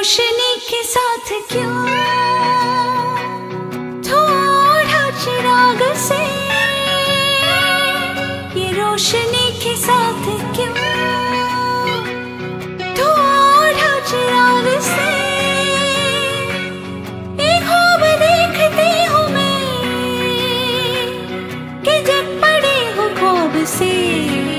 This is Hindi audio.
रोशनी के साथ क्यों थोड़ा चिराग से, ये रोशनी के साथ क्यों थोड़ा चिराग से, एक ख्वाब देखती हूँ मैं कि जग पड़े हो ख्वाब से।